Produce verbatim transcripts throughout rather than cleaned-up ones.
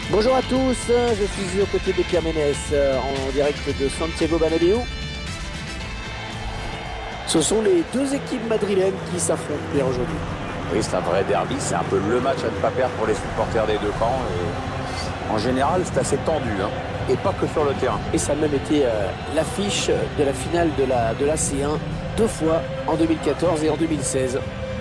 Bonjour à tous, je suis aux côtés de Pierre Ménès en direct de Santiago Bernabéu. Ce sont les deux équipes madrilènes qui s'affrontent Pierre aujourd'hui. Oui, c'est un vrai derby, c'est un peu le match à ne pas perdre pour les supporters des deux camps. Et en général, c'est assez tendu, hein, et pas que sur le terrain. Et ça a même été euh, l'affiche de la finale de la, de la C un, deux fois en deux mille quatorze et en deux mille seize.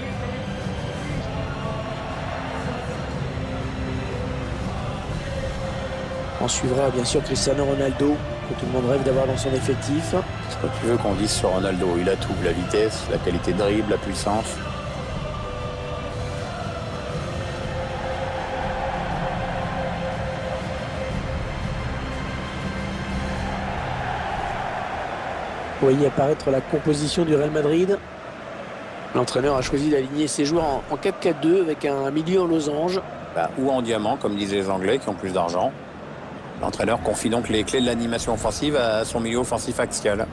On suivra bien sûr Cristiano Ronaldo, que tout le monde rêve d'avoir dans son effectif. C'est quoi tu veux qu'on dise sur Ronaldo? Il a tout, la vitesse, la qualité de dribble, la puissance. Vous voyez apparaître la composition du Real Madrid. L'entraîneur a choisi d'aligner ses joueurs en, en quatre quatre deux avec un milieu en losange. Bah, ou en diamant, comme disaient les Anglais qui ont plus d'argent. L'entraîneur confie donc les clés de l'animation offensive à son milieu offensif axial.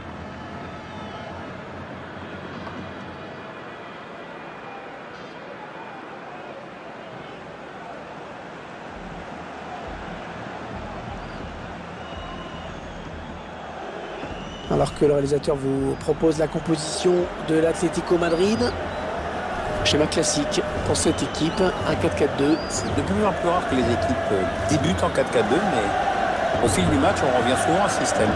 Alors que le réalisateur vous propose la composition de l'Atlético Madrid. Schéma classique pour cette équipe, un quatre quatre deux. C'est de plus en plus rare que les équipes débutent en quatre quatre deux, mais au fil du match, on revient souvent à ce système.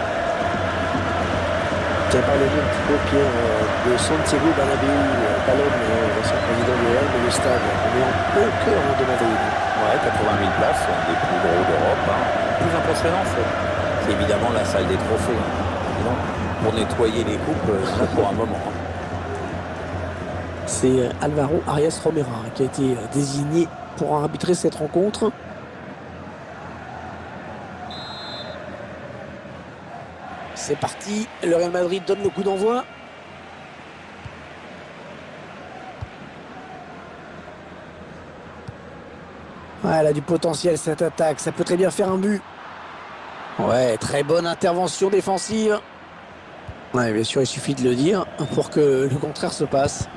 Tu as parlé un petit peu, Pierre, de Santiago Bernabéu, Ballon, l'ancien président du Real, mais le stade, on est en plein cœur de Madrid. Ouais, quatre-vingt mille places, un des plus gros d'Europe. Hein. Le plus impressionnant, c'est évidemment la salle des trophées. Hein. Donc, pour nettoyer les coupes, ça pour un moment. Hein. C'est Alvaro Arias Romera qui a été désigné pour arbitrer cette rencontre. C'est parti, le Real Madrid donne le coup d'envoi. Ouais, elle a du potentiel cette attaque, ça peut très bien faire un but. Ouais, très bonne intervention défensive. Ouais, bien sûr, il suffit de le dire pour que le contraire se passe.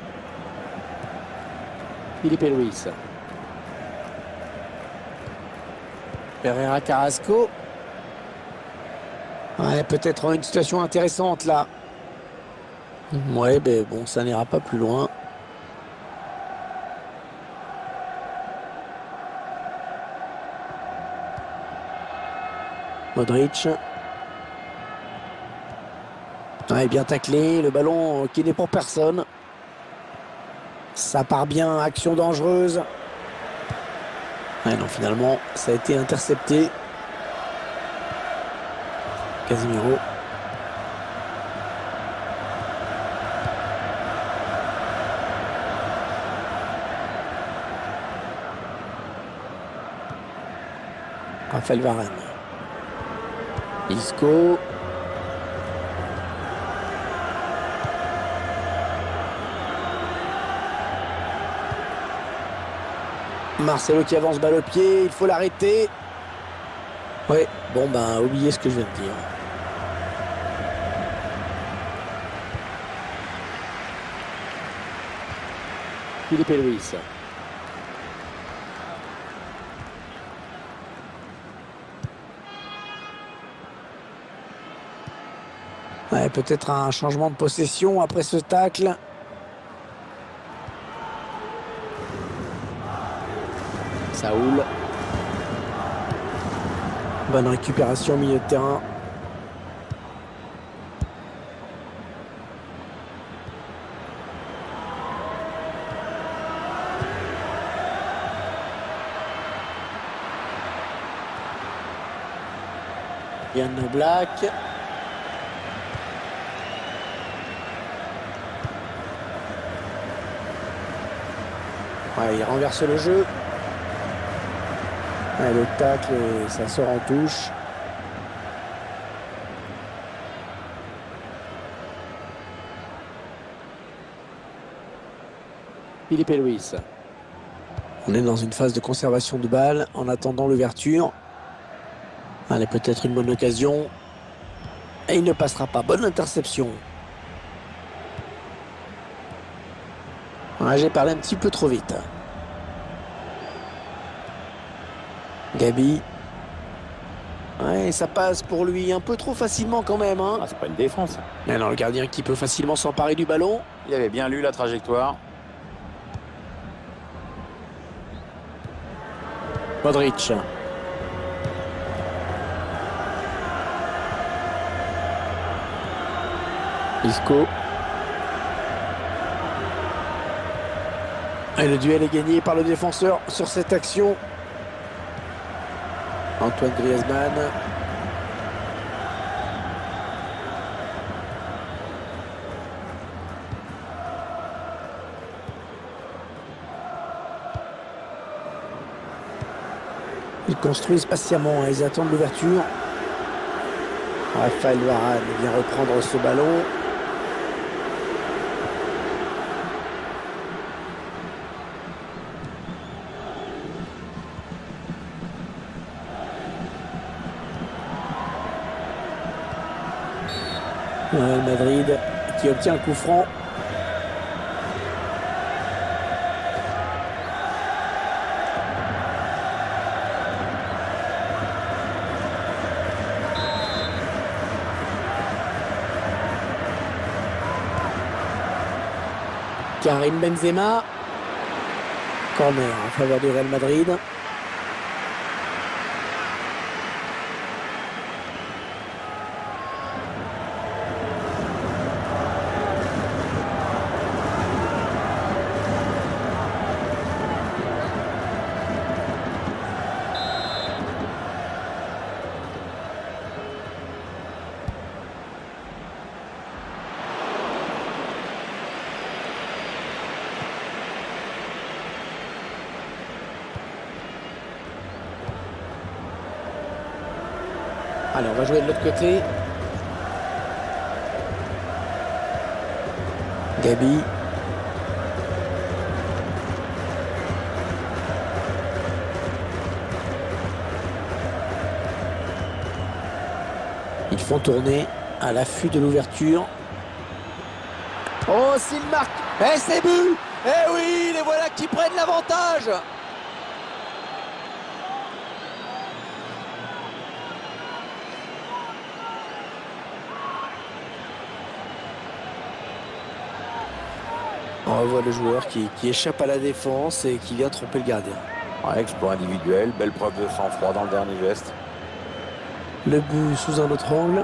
Felipe Luis. Pereira Carrasco. Ouais, peut-être une situation intéressante là. Ouais, ben bon, ça n'ira pas plus loin. Modric. Ouais, bien taclé, le ballon qui n'est pour personne. Ça part bien, action dangereuse. Ouais, non, finalement, ça a été intercepté. Casemiro. Raphaël Varane. Isco. Marcelo qui avance balle au pied, il faut l'arrêter. Ouais, bon ben, oubliez ce que je viens de dire. Felipe Luis. Ouais, peut-être un changement de possession après ce tacle. Saoul. Bonne récupération au milieu de terrain. Yann Black. Ouais, il renverse le jeu. Ouais, le tacle, et ça sort en touche. Felipe Luis. On est dans une phase de conservation de balle en attendant l'ouverture. Allez, peut-être une bonne occasion. Et il ne passera pas. Bonne interception. Ouais, j'ai parlé un petit peu trop vite. Gabi. Ouais, ça passe pour lui un peu trop facilement quand même. Hein. Ah, c'est pas une défense. Mais non, le gardien qui peut facilement s'emparer du ballon. Il avait bien lu la trajectoire. Modric. Isco. Et le duel est gagné par le défenseur sur cette action. Antoine Griezmann. Ils construisent patiemment, hein, ils attendent l'ouverture. Raphaël Varane vient reprendre ce ballon. Real Madrid qui obtient un coup franc. Karim Benzema. Corner en faveur du Real Madrid. Allez, on va jouer de l'autre côté. Gabi. Ils font tourner à l'affût de l'ouverture. Oh, s'il marque. Eh, c'est but. Eh oui, les voilà qui prennent l'avantage. On revoit le joueur qui, qui échappe à la défense et qui vient tromper le gardien. Ouais, exploit individuel, belle preuve de sang-froid dans le dernier geste. Le but sous un autre angle.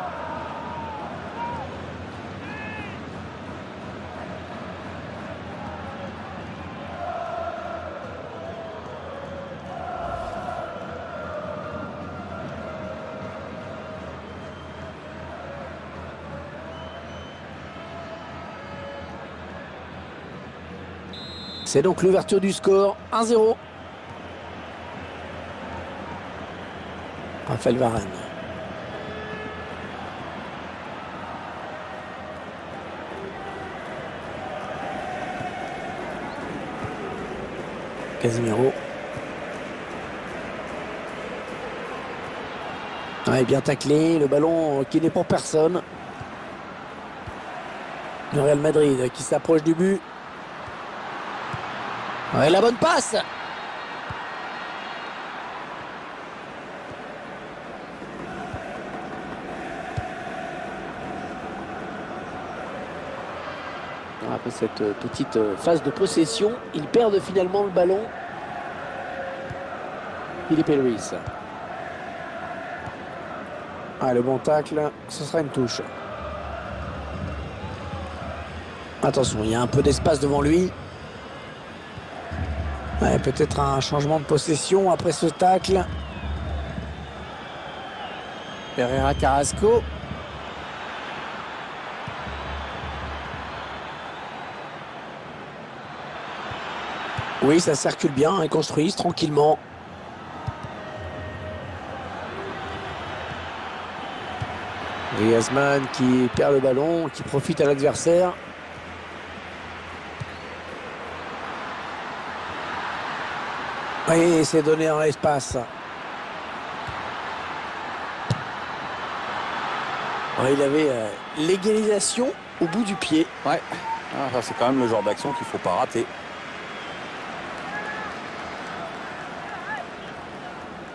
C'est donc l'ouverture du score, un zéro. Raphaël Varane. Casemiro. Ouais, bien taclé, le ballon qui n'est pour personne. Le Real Madrid qui s'approche du but. Ouais, la bonne passe. Après cette petite phase de possession, ils perdent finalement le ballon. Filipe Luis. Ah, le bon tacle, ce sera une touche. Attention, il y a un peu d'espace devant lui. Ouais, peut-être un changement de possession après ce tacle. Pereira Carrasco. Oui, ça circule bien, ils construisent tranquillement. Griezmann qui perd le ballon, qui profite à l'adversaire. Oui, c'est donné dans l'espace. Il avait euh, l'égalisation au bout du pied. Ouais, ah, c'est quand même le genre d'action qu'il ne faut pas rater.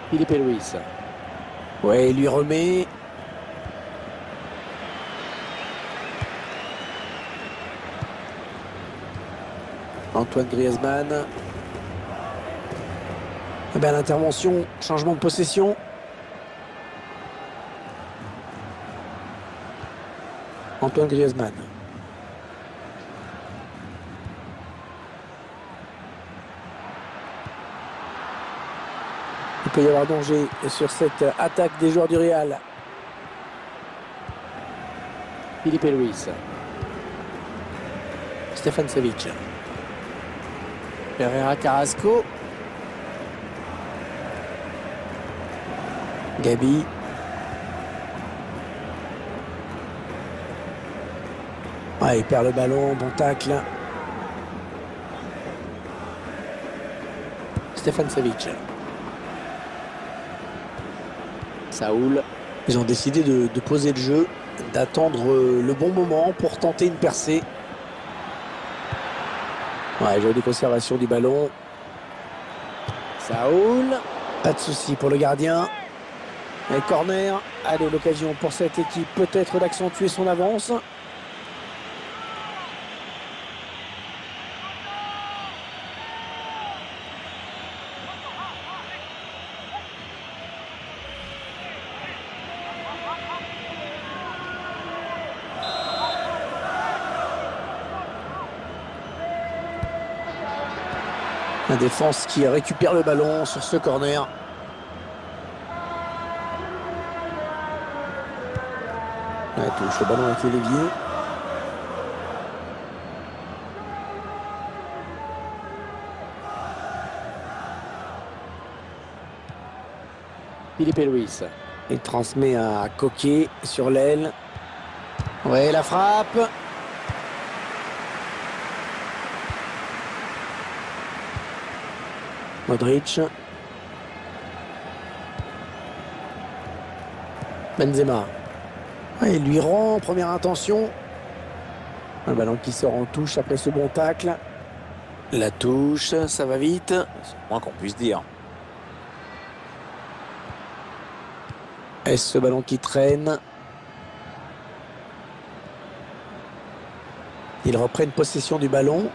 Philippe Luis. Ouais, il lui remet. Antoine Griezmann. Eh bien, l'intervention, changement de possession. Antoine Griezmann. Il peut y avoir danger sur cette attaque des joueurs du Real. Philippe Luis. Stefan Savic. Pereira Carrasco. Gabi. Ah, il perd le ballon, bon tacle. Stefan Savic. Saoul. Ils ont décidé de, de poser le jeu, d'attendre le bon moment pour tenter une percée. Ouais, jeu de conservation du ballon. Saoul. Pas de souci pour le gardien. Et corner. Allez, l'occasion pour cette équipe peut-être d'accentuer son avance. La défense qui récupère le ballon sur ce corner. La touche, le ballon a été dévié. Philippe Luis. Il transmet à Coquet sur l'aile. Ouais, la frappe. Modric. Benzema. Ouais, il lui rend première intention. Un ballon qui sort en touche après ce bon tacle. La touche, ça va vite. C'est le moins qu'on puisse dire. Est-ce ce ballon qui traîne? Ils reprennent possession du ballon.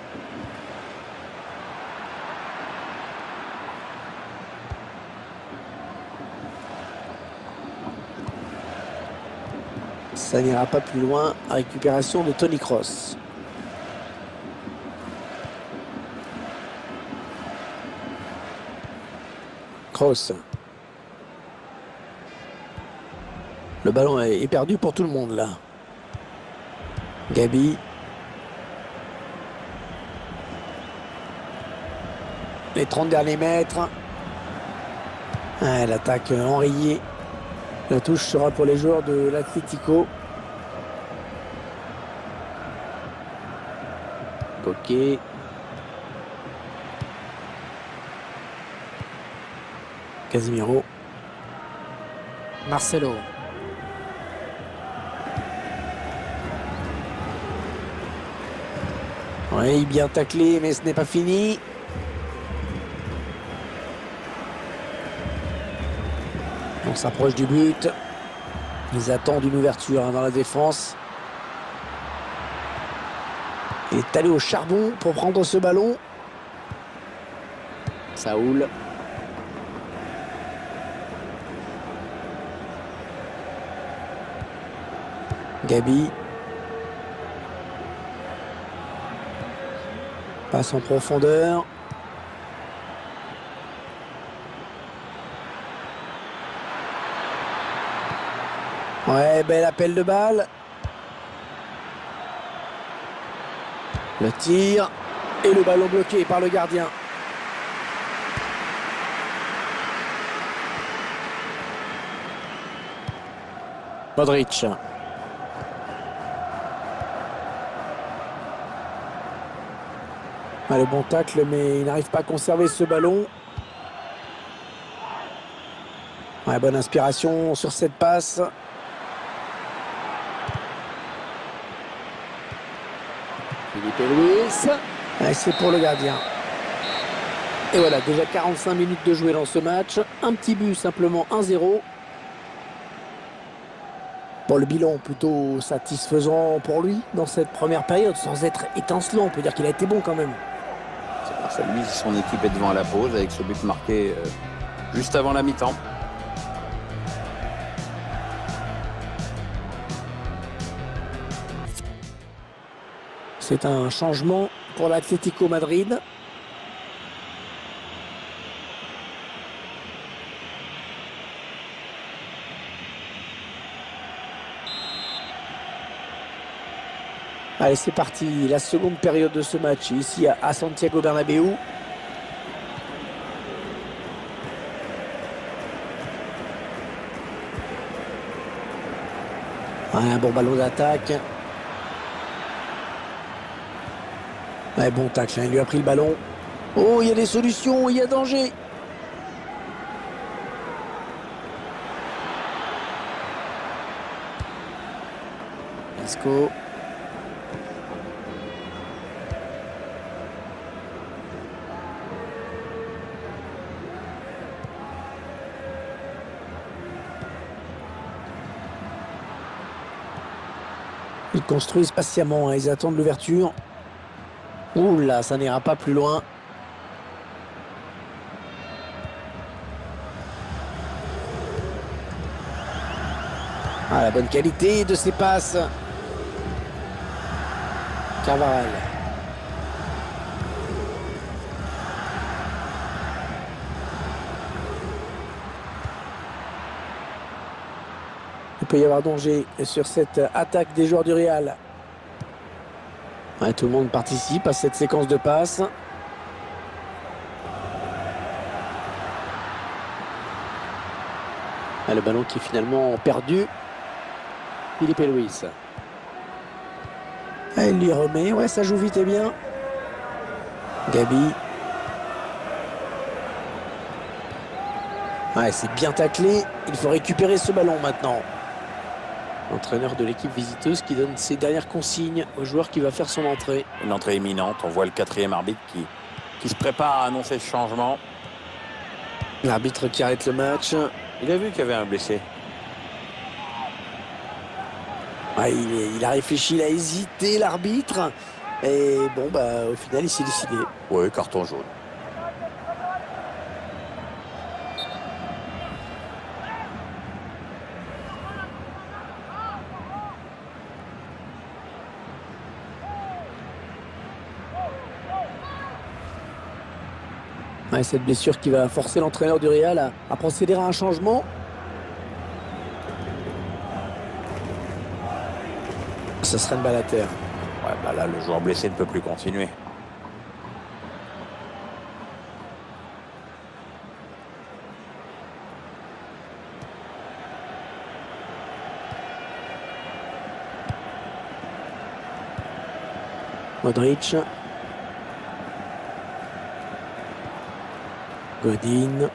Ça n'ira pas plus loin. Récupération de Toni Kroos. Kroos. Le ballon est perdu pour tout le monde là. Gabi. Les trente derniers mètres. Ah, l'attaque enrayée. La touche sera pour les joueurs de l'Atlético. Coquet. Casemiro. Marcelo. Oui, bien taclé, mais ce n'est pas fini. On s'approche du but. Ils attendent une ouverture hein, dans la défense. Il est allé au charbon pour prendre ce ballon. Saoul. Gabi. Passe en profondeur. Ouais, bel appel de balle. Le tir. Et le ballon bloqué par le gardien. Modric. Ah, le bon tacle, mais il n'arrive pas à conserver ce ballon. Ouais, bonne inspiration sur cette passe. Philippe Luis. Ouais, c'est pour le gardien. Et voilà, déjà quarante-cinq minutes de jouer dans ce match. Un petit but, simplement un zéro. Bon, le bilan plutôt satisfaisant pour lui dans cette première période, sans être étincelant. On peut dire qu'il a été bon quand même. C'est grâce à lui, son équipe est devant à la pause avec ce but marqué euh, juste avant la mi-temps. C'est un changement pour l'Atlético Madrid. Allez, c'est parti. La seconde période de ce match ici à Santiago Bernabéu. Un bon ballon d'attaque. Ouais, bon tacle, hein, il lui a pris le ballon. Oh, il y a des solutions, il y a danger. Isco. Ils construisent patiemment, hein, ils attendent l'ouverture. Ouh là, ça n'ira pas plus loin. Ah, la bonne qualité de ses passes. Carvajal. Il peut y avoir danger sur cette attaque des joueurs du Real. Ouais, tout le monde participe à cette séquence de passes. Ah, le ballon qui est finalement perdu. Filipe Luis. Ah, il lui remet. Ouais, ça joue vite et bien. Gabi. Ouais, c'est bien taclé. Il faut récupérer ce ballon maintenant. L'entraîneur de l'équipe visiteuse qui donne ses dernières consignes au joueur qui va faire son entrée. Une entrée imminente. On voit le quatrième arbitre qui, qui se prépare à annoncer ce changement. L'arbitre qui arrête le match. Il a vu qu'il y avait un blessé. Ouais, il, il a réfléchi, il a hésité, l'arbitre. Et bon, bah, au final, il s'est décidé. Oui, carton jaune. Ouais, cette blessure qui va forcer l'entraîneur du Real à, à procéder à un changement. Ce serait une balle à terre. Ouais, bah là, le joueur blessé ne peut plus continuer. Modric. Godin.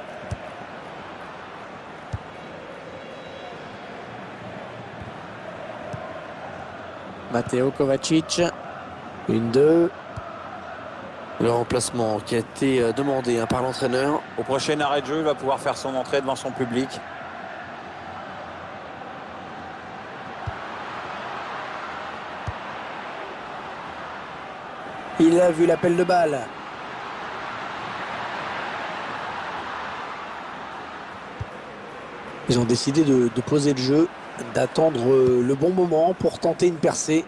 Matteo Kovacic. Une, deux. Le remplacement qui a été demandé hein, par l'entraîneur. Au prochain arrêt de jeu, il va pouvoir faire son entrée devant son public. Il a vu l'appel de balle. Ils ont décidé de, de poser le jeu, d'attendre le bon moment pour tenter une percée.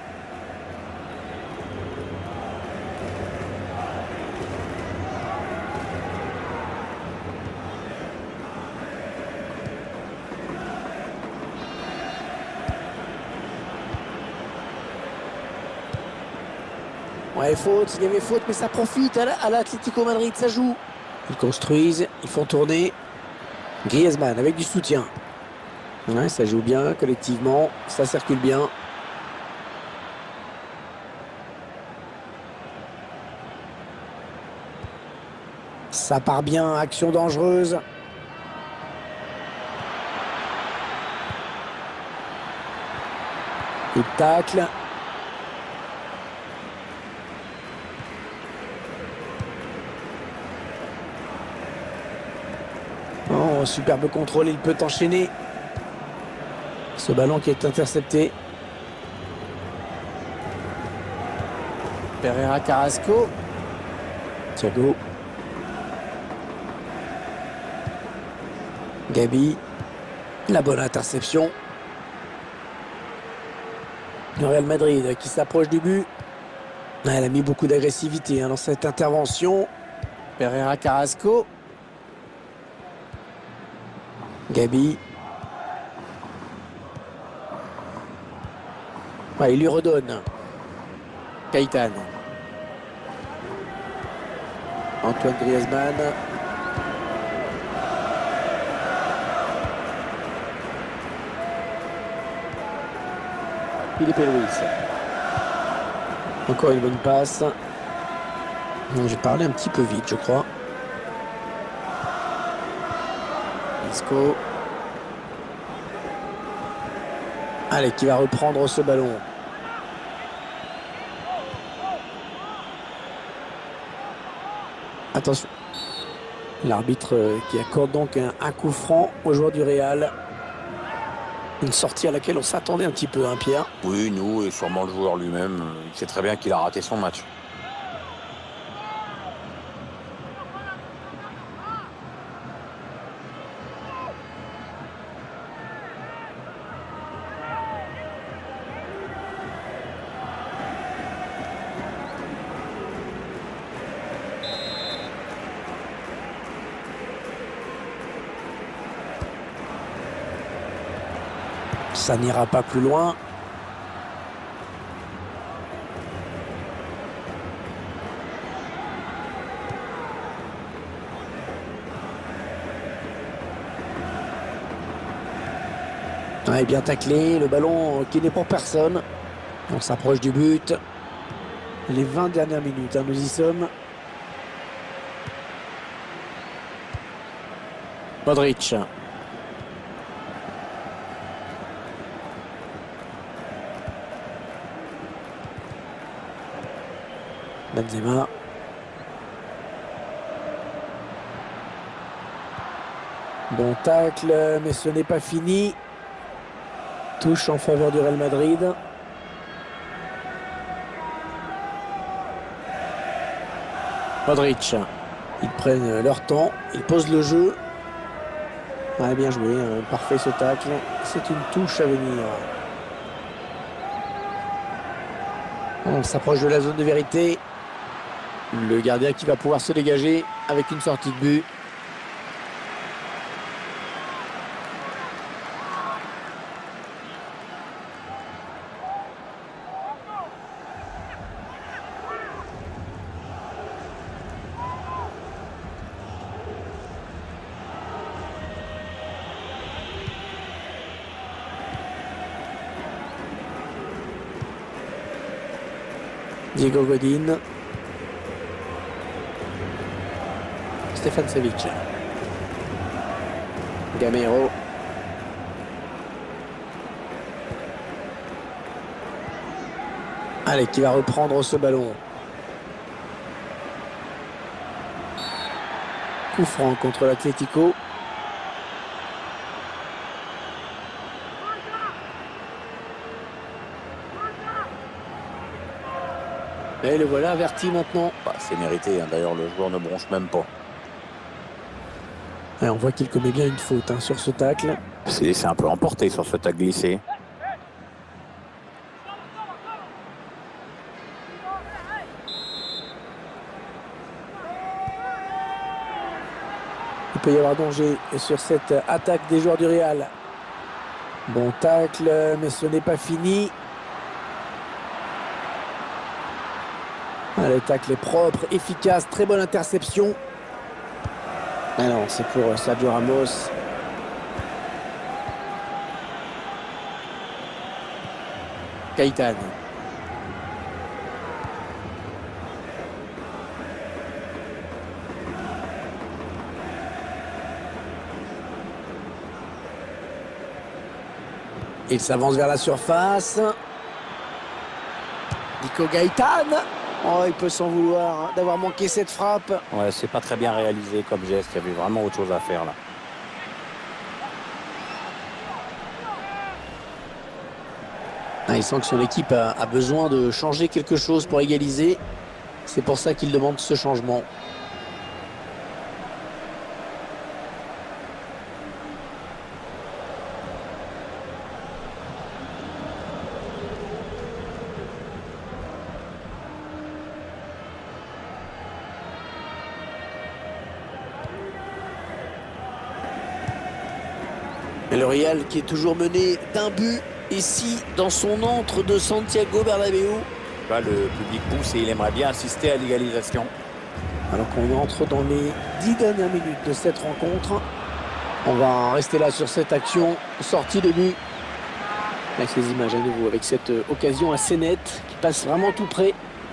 Ouais, faute, il y avait faute, mais ça profite à l'Atlético Madrid, ça joue. Ils construisent, ils font tourner. Griezmann avec du soutien. Ouais, ça joue bien collectivement, ça circule bien. Ça part bien, action dangereuse. Coup de tacle. Oh, superbe contrôle, il peut enchaîner. Ce ballon qui est intercepté. Pereira Carrasco. Thiago. Gabi. La bonne interception. Le Real Madrid qui s'approche du but. Elle a mis beaucoup d'agressivité hein, dans cette intervention. Pereira Carrasco. Gabi. Ouais, il lui redonne. Gaëtan. Antoine Griezmann. Philippe Luis. Encore une bonne passe. J'ai parlé un petit peu vite, je crois. Isco. Allez, qui va reprendre ce ballon. Attention. L'arbitre qui accorde donc un, un coup franc aux joueurs du Real. Une sortie à laquelle on s'attendait un petit peu, hein, Pierre? Oui, nous et sûrement le joueur lui-même. Il sait très bien qu'il a raté son match. Ça n'ira pas plus loin. Ouais, bien taclé, le ballon qui n'est pour personne. On s'approche du but. Les vingt dernières minutes, hein, nous y sommes. Modric. Benzema. Bon tacle, mais ce n'est pas fini. Touche en faveur du Real Madrid. Modric. Ils prennent leur temps, ils posent le jeu. Ouais, bien joué, hein, parfait ce tacle. C'est une touche à venir. On s'approche de la zone de vérité. Le gardien qui va pouvoir se dégager avec une sortie de but. Diego Godin. Stefan Savic. Gamero. Allez, qui va reprendre ce ballon. Coup franc contre l'Atlético. Et le voilà averti maintenant. Bah, c'est mérité, hein. D'ailleurs le joueur ne bronche même pas. Et on voit qu'il commet bien une faute hein, sur ce tacle. C'est un peu emporté sur ce tacle glissé. Il peut y avoir danger sur cette attaque des joueurs du Real. Bon tacle, mais ce n'est pas fini. Le tacle est propre, efficace, très bonne interception. Ah non, c'est pour Sergio Ramos. Gaëtan. Il s'avance vers la surface. Nico Gaëtan. Oh, il peut s'en vouloir hein, d'avoir manqué cette frappe. Ouais, c'est pas très bien réalisé comme geste. Il y avait vraiment autre chose à faire là. Ah, il sent que son équipe a, a besoin de changer quelque chose pour égaliser. C'est pour ça qu'il demande ce changement. Et le Real qui est toujours mené d'un but ici dans son antre de Santiago Bernabéu. Bah, le public pousse et il aimerait bien assister à l'égalisation. Alors qu'on entre dans les dix dernières minutes de cette rencontre. On va rester là sur cette action sortie de but. Avec ces images à nouveau, avec cette occasion assez nette qui passe vraiment tout près.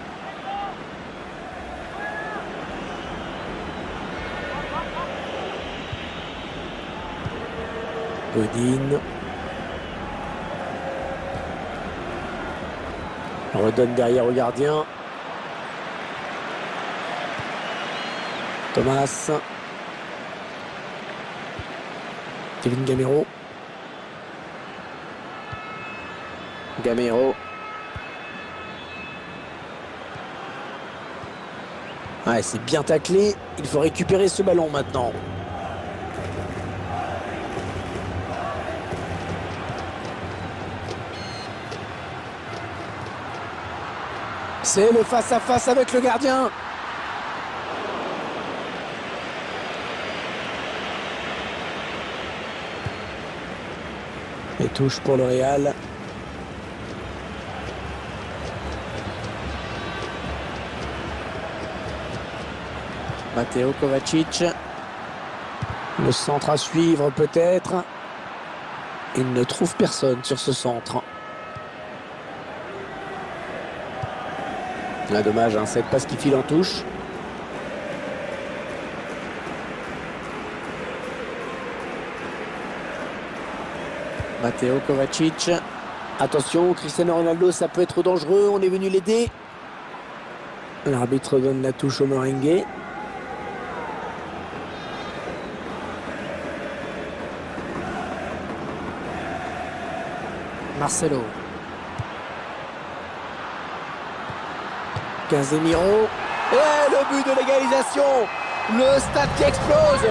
Godin. On redonne derrière au gardien. Thomas. Kevin Gamero. Gamero. Ouais, c'est bien taclé. Il faut récupérer ce ballon maintenant. C'est le face-à-face avec le gardien. Et touche pour le Real. Mateo Kovacic. Le centre à suivre peut-être. Il ne trouve personne sur ce centre. Là, dommage, hein, cette passe qui file en touche. Mateo Kovacic. Attention, Cristiano Ronaldo, ça peut être dangereux. On est venu l'aider. L'arbitre donne la touche au merengue. Marcelo. Casemiro. Et le but de l'égalisation. Le stade qui explose.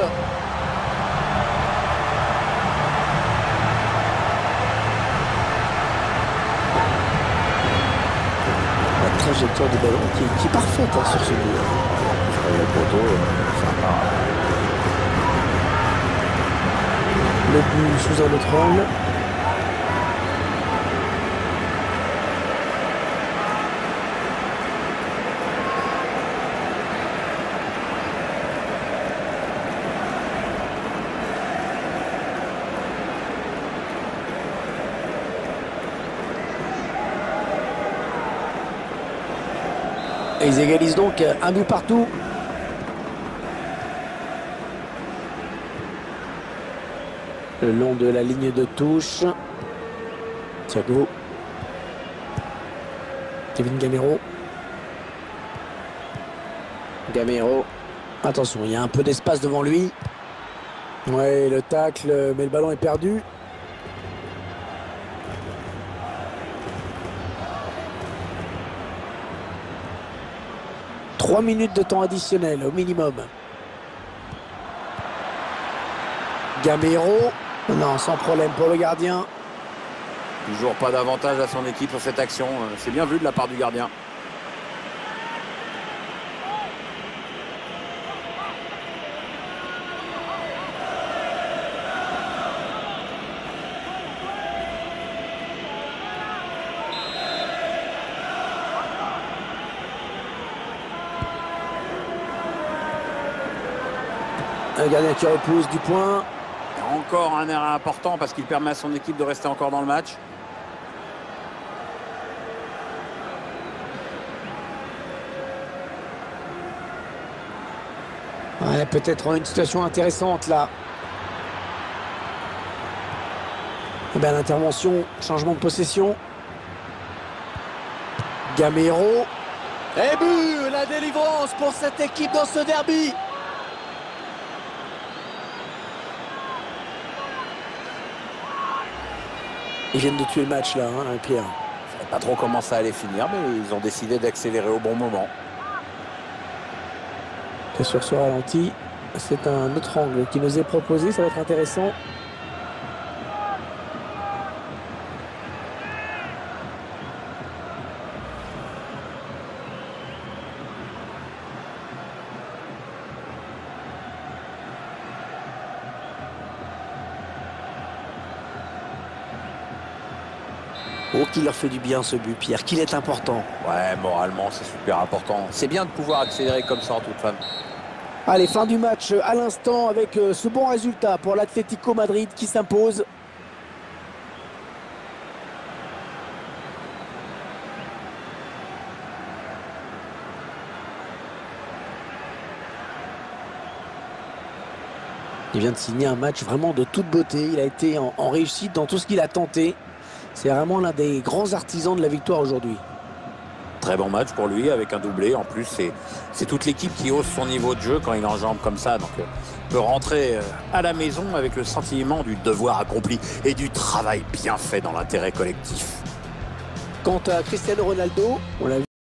La trajectoire du ballon qui, qui est parfaite hein, sur ce but. Le poteau, sympa. Le but sous un autre angle. Et ils égalisent donc un but partout. Le long de la ligne de touche. Thiago. Kevin Gamero. Gamero. Attention, il y a un peu d'espace devant lui. Ouais, le tacle, mais le ballon est perdu. Trois minutes de temps additionnel au minimum. Gamero. Non, sans problème pour le gardien. Toujours pas d'avantage à son équipe sur cette action. C'est bien vu de la part du gardien. Un gardien qui repousse du point. Encore un arrêt important parce qu'il permet à son équipe de rester encore dans le match. Ouais, peut-être une situation intéressante là. Et bien l'intervention, changement de possession. Gamero. Et but, la délivrance pour cette équipe dans ce derby. Ils viennent de tuer le match là, hein, Pierre. Pas trop comment ça allait finir, mais ils ont décidé d'accélérer au bon moment. Et sur ce ralenti, c'est un autre angle qui nous est proposé, ça va être intéressant. Oh, qu'il leur fait du bien ce but, Pierre, qu'il est important. Ouais, moralement, c'est super important. C'est bien de pouvoir accélérer comme ça en toute fin. Allez, fin du match à l'instant avec ce bon résultat pour l'Atlético Madrid qui s'impose. Il vient de signer un match vraiment de toute beauté. Il a été en, en réussite dans tout ce qu'il a tenté. C'est vraiment l'un des grands artisans de la victoire aujourd'hui. Très bon match pour lui avec un doublé. En plus, c'est toute l'équipe qui hausse son niveau de jeu quand il enjambe comme ça. Donc, euh, peut rentrer euh, à la maison avec le sentiment du devoir accompli et du travail bien fait dans l'intérêt collectif. Quant à Cristiano Ronaldo, on l'a vu.